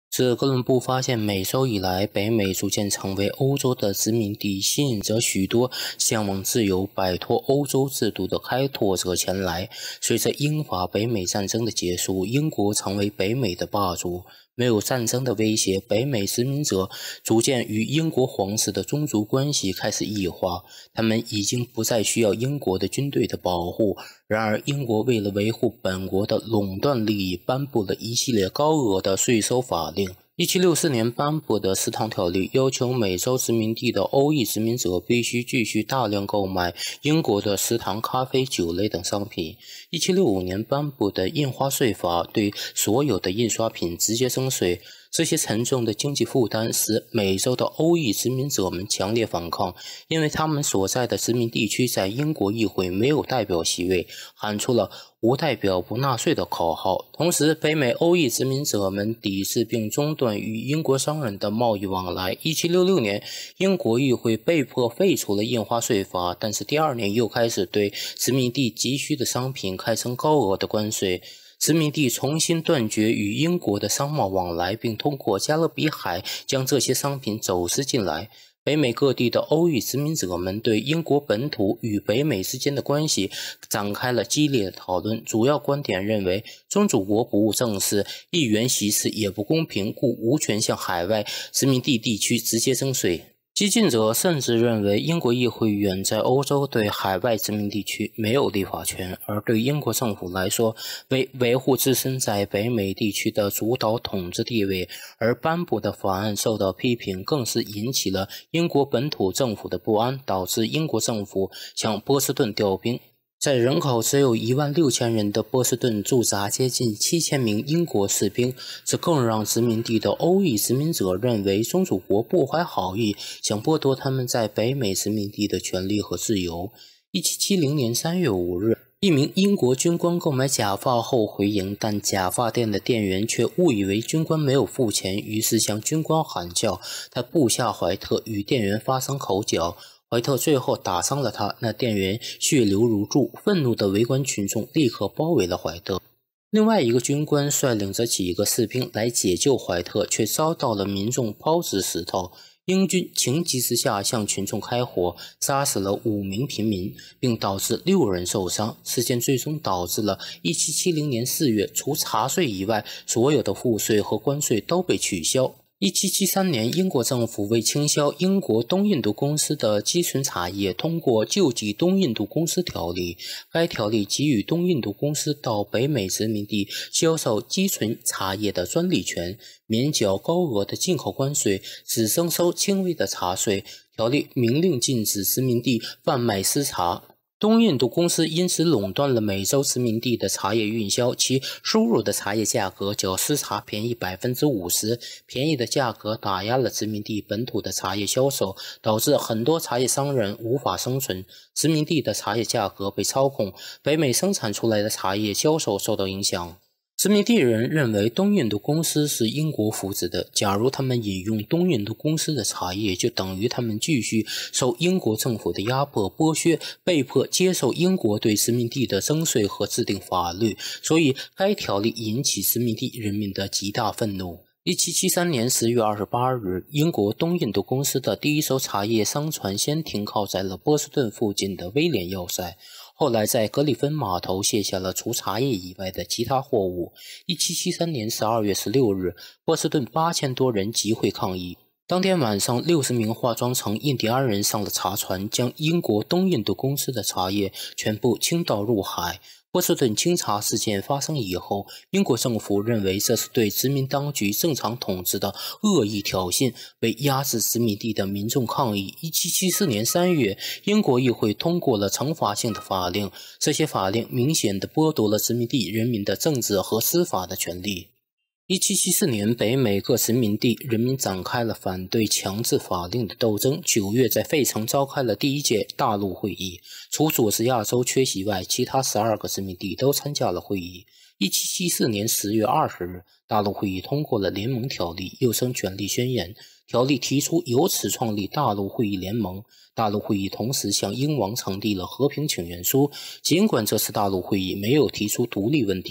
自哥伦布发现美洲以来，北美逐渐成为欧洲的殖民地，吸引着许多向往自由、摆脱欧洲制度的开拓者前来。随着英法北美战争的结束，英国成为北美的霸主。没有战争的威胁，北美殖民者逐渐与英国皇室的宗族关系开始异化，他们已经不再需要英国的军队的保护。然而，英国为了维护本国的垄断利益，颁布了一系列高额的税收法令。1764年颁布的食糖条例要求美洲殖民地的欧裔殖民者必须继续大量购买英国的食糖、咖啡、酒类等商品。1765年颁布的印花税法对所有的印刷品直接征税。这些沉重的经济负担使美洲的欧裔殖民者们强烈反抗，因为他们所在的殖民地区在英国议会没有代表席位，喊出了无代表不纳税的口号。同时，北美欧裔殖民者们抵制并中断与英国商人的贸易往来。1766年，英国议会被迫废除了印花税法，但是第二年又开始对殖民地急需的商品开征高额的关税。殖民地重新断绝与英国的商贸往来，并通过加勒比海将这些商品走私进来。北美各地的欧裔殖民者们对英国本土与北美之间的关系展开了激烈的讨论，主要观点认为宗主国不务正事，一元席次也不公平，故无权向海外殖民地地区直接征税。激进者甚至认为英国议会远在欧洲，对海外殖民地区没有立法权，而对英国政府来说，为维护自身在北美地区的主导统治地位而颁布的法案受到批评，更是引起了英国本土政府的不安，导致英国政府向波士顿调兵。在人口只有16000人的波士顿驻扎接近7000名英国士兵，这更让殖民地的欧裔殖民者认为宗主国不怀好意，想剥夺他们在北美殖民地的权利和自由。1770年3月5日，一名英国军官购买假发后回营，但假发店的店员却误以为军官没有付钱，于是向军官喊叫，他部下怀特与店员发生口角。怀特最后打伤了他，那店员血流如注，愤怒的围观群众立刻包围了怀特。另外一个军官率领着几个士兵来解救怀特，却遭到了民众抛掷石头。英军情急之下向群众开火，杀死了5名平民，并导致6人受伤。事件最终导致了1770年4月，除茶税以外，所有的赋税和关税都被取消。1773年，英国政府为倾销英国东印度公司的积存茶叶，通过救济东印度公司条例。该条例给予东印度公司到北美殖民地销售积存茶叶的专利权，免缴高额的进口关税，只征收轻微的茶税。条例明令禁止殖民地贩卖私茶。东印度公司因此垄断了美洲殖民地的茶叶运销，其收入的茶叶价格较私茶便宜 50%， 便宜的价格打压了殖民地本土的茶叶销售，导致很多茶叶商人无法生存，殖民地的茶叶价格被操控，北美生产出来的茶叶销售受到影响。殖民地人认为东印度公司是英国扶植的，假如他们饮用东印度公司的茶叶，就等于他们继续受英国政府的压迫剥削，被迫接受英国对殖民地的征税和制定法律，所以该条例引起殖民地人民的极大愤怒。1773年10月28日，英国东印度公司的第一艘茶叶商船先停靠在了波士顿附近的威廉要塞，后来在格里芬码头卸下了除茶叶以外的其他货物。1773年12月16日，波士顿8000多人集会抗议。当天晚上，60名化妆成印第安人上了茶船，将英国东印度公司的茶叶全部倾倒入海。波士顿清查事件发生以后，英国政府认为这是对殖民当局正常统治的恶意挑衅，为压制殖民地的民众抗议。1774年3月，英国议会通过了惩罚性的法令，这些法令明显地剥夺了殖民地人民的政治和司法的权利。1774年，北美各殖民地人民展开了反对强制法令的斗争。9月，在费城召开了第1届大陆会议，除佐治亚州缺席外，其他12个殖民地都参加了会议。1774年10月20日，大陆会议通过了联盟条例，又称权利宣言。条例提出由此创立大陆会议联盟。大陆会议同时向英王呈递了和平请愿书，尽管这次大陆会议没有提出独立问题，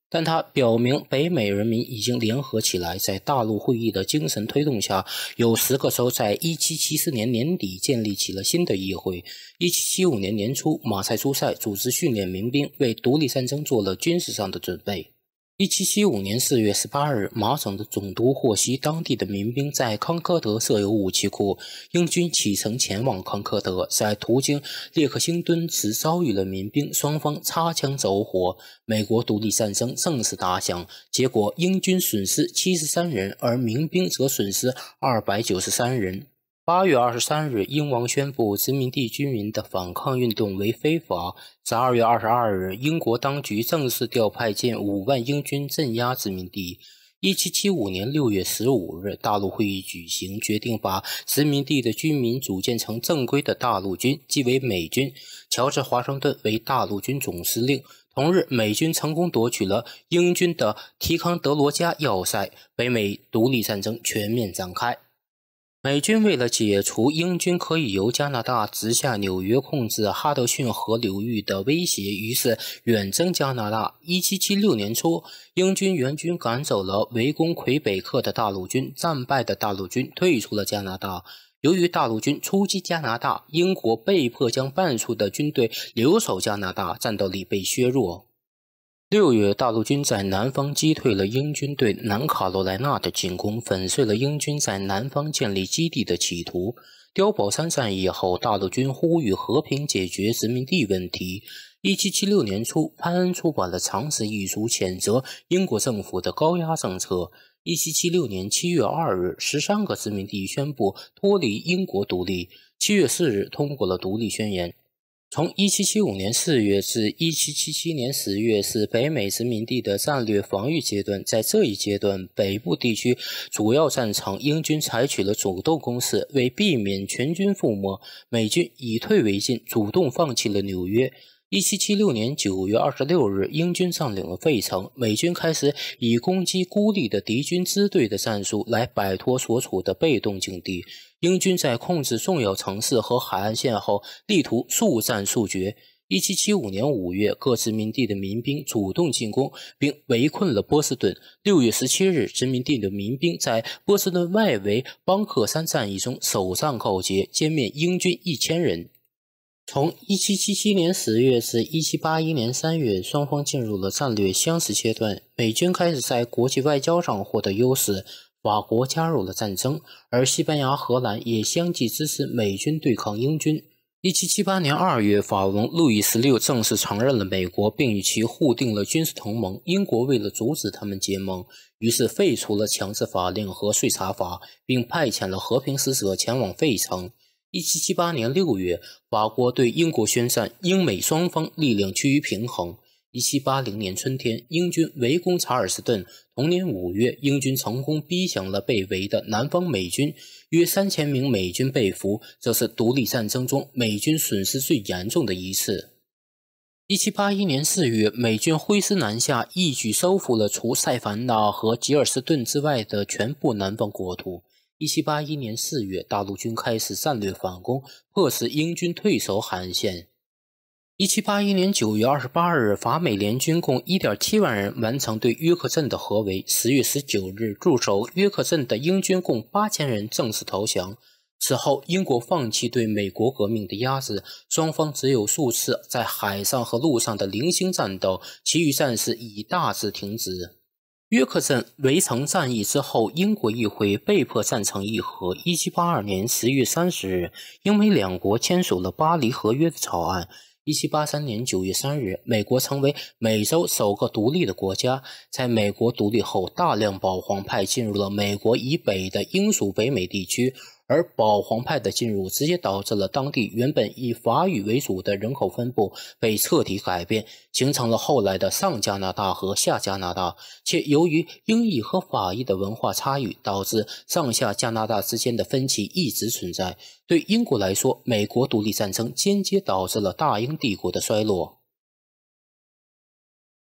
但它表明北美人民已经联合起来，在大陆会议的精神推动下，有10个州在1774年年底建立起了新的议会。1775年年初，马赛诸塞组织训练民兵，为独立战争做了军事上的准备。1775年4月18日，马省的总督获悉当地的民兵在康科德设有武器库，英军启程前往康科德，在途经列克星敦时遭遇了民兵，双方擦枪走火，美国独立战争正式打响。结果英军损失73人，而民兵则损失293人。8月23日，英王宣布殖民地居民的反抗运动为非法。12月22日，英国当局正式调派近5万英军镇压殖民地。1775年6月15日，大陆会议举行，决定把殖民地的居民组建成正规的大陆军，即为美军。乔治·华盛顿为大陆军总司令。同日，美军成功夺取了英军的提康德罗加要塞，北美独立战争全面展开。美军为了解除英军可以由加拿大直下纽约控制哈德逊河流域的威胁，于是远征加拿大。1776年初，英军援军赶走了围攻魁北克的大陆军，战败的大陆军退出了加拿大。由于大陆军出击加拿大，英国被迫将半数的军队留守加拿大，战斗力被削弱。6月，大陆军在南方击退了英军对南卡罗来纳的进攻，粉碎了英军在南方建立基地的企图。碉堡山战役后，大陆军呼吁和平解决殖民地问题。1776年初，潘恩出版了长史一书，谴责英国政府的高压政策。1776年7月2日，13个殖民地宣布脱离英国独立。7月4日，通过了独立宣言。从1775年4月至1777年10月是北美殖民地的战略防御阶段。在这一阶段，北部地区主要战场英军采取了主动攻势，为避免全军覆没，美军以退为进，主动放弃了纽约。1776年9月26日，英军占领了费城，美军开始以攻击孤立的敌军支队的战术来摆脱所处的被动境地。英军在控制重要城市和海岸线后，力图速战速决。1775年5月，各殖民地的民兵主动进攻，并围困了波士顿。6月17日，殖民地的民兵在波士顿外围邦克山战役中首战告捷，歼灭英军1000人。从1777年10月至1781年3月，双方进入了战略相似阶段。美军开始在国际外交上获得优势，法国加入了战争，而西班牙、荷兰也相继支持美军对抗英军。1778年2月，法王路易16正式承认了美国，并与其互订了军事同盟。英国为了阻止他们结盟，于是废除了强制法令和税查法，并派遣了和平使者前往费城。1778年6月，法国对英国宣战，英美双方力量趋于平衡。1780年春天，英军围攻查尔斯顿。同年5月，英军成功逼降了被围的南方美军，约3000名美军被俘，这是独立战争中美军损失最严重的一次。1781年4月，美军挥师南下，一举收复了除塞凡纳和吉尔斯顿之外的全部南方国土。1781年4月，大陆军开始战略反攻，迫使英军退守海岸线。1781年9月28日，法美联军共 1.7 万人完成对约克镇的合围。10月19日，驻守约克镇的英军共8000人正式投降。此后，英国放弃对美国革命的压制，双方只有数次在海上和陆上的零星战斗，其余战事已大致停止。约克镇围城战役之后，英国议会被迫赞成议和。1782年10月30日，英美两国签署了巴黎合约的草案。1783年9月3日，美国成为美洲首个独立的国家。在美国独立后，大量保皇派进入了美国以北的英属北美地区，而保皇派的进入直接导致了当地原本以法语为主的人口分布被彻底改变，形成了后来的上加拿大和下加拿大。且由于英裔和法裔的文化差异，导致上下加拿大之间的分歧一直存在。对英国来说，美国独立战争间接导致了大英帝国的衰落。